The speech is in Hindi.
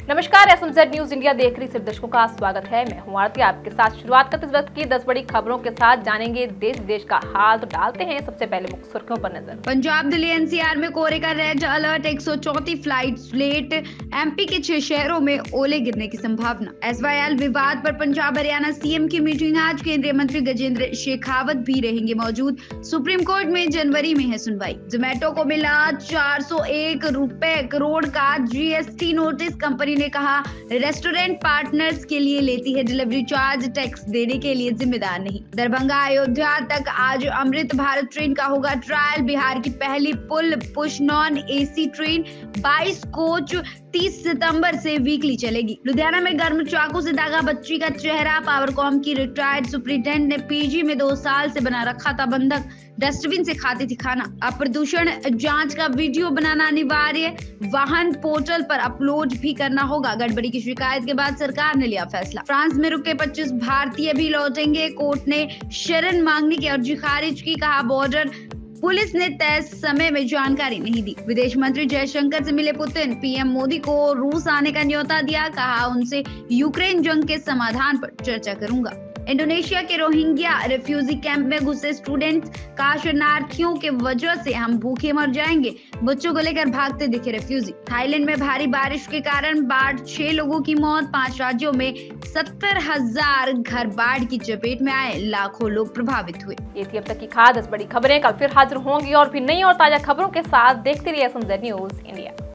नमस्कार, एसएमजेड न्यूज इंडिया देख रही सभी दर्शकों का स्वागत है। मैं हूं आरती आपके साथ। शुरुआत करते इस वक्त की 10 बड़ी खबरों के साथ जानेंगे देश विदेश का हाल। तो डालते हैं सबसे पहले मुख्य सुर्खियों पर नजर। पंजाब दिल्ली एनसीआर में कोहरे का red alert, 134 flights late. MP के 6 शहरों में ओले गिरने की संभावना। एसवाईएल विवाद पर पंजाब हरियाणा सीएम की मीटिंग आज। केंद्रीय मंत्री गजेंद्र शेखावत भी रहेंगे मौजूद। सुप्रीम कोर्ट में जनवरी में है सुनवाई। जोमेटो को मिला 401 रुपए करोड़ का जीएसटी नोटिस। कंपनी ने कहा रेस्टोरेंट पार्टनर्स के लिए लेती है डिलीवरी चार्ज, टैक्स देने के लिए जिम्मेदार नहीं। दरभंगा अयोध्या तक आज अमृत भारत ट्रेन का होगा ट्रायल। बिहार की पहली pull push non AC train 22 coach 30 सितंबर से वीकली चलेगी। लुधियाना में गर्म चाकू से दागा बच्ची का चेहरा। पावरकॉम की रिटायर्ड सुपरिटेंडेंट ने पीजी में 2 साल से बना रखा था बंधक। डस्टबिन से खाती थी खाना। अब प्रदूषण जांच का वीडियो बनाना अनिवार्य, वाहन पोर्टल पर अपलोड भी करना होगा। गड़बड़ी की शिकायत के बाद सरकार ने लिया फैसला। फ्रांस में रुके 25 भारतीय भी लौटेंगे। कोर्ट ने शरण मांगने की अर्जी खारिज की। कहा बॉर्डर पुलिस ने तय समय में जानकारी नहीं दी। विदेश मंत्री जयशंकर से मिले पुतिन। पीएम मोदी को रूस आने का न्योता दिया। कहा उनसे यूक्रेन जंग के समाधान पर चर्चा करूंगा। इंडोनेशिया के रोहिंग्या रिफ्यूजी कैंप में घुसे स्टूडेंट्स। कहा शरणार्थियों के वजह से हम भूखे मर जाएंगे। बच्चों को लेकर भागते दिखे रिफ्यूजी। थाईलैंड में भारी बारिश के कारण बाढ़, 6 लोगों की मौत। 5 राज्यों में 70,000 घर बाढ़ की चपेट में आए, लाखों लोग प्रभावित हुए। ये थी अब तक की खास 10 बड़ी खबरें। कल फिर हाजिर होंगी और भी नई और ताजा खबरों के साथ। देखते रहिए एसएमजेड न्यूज इंडिया।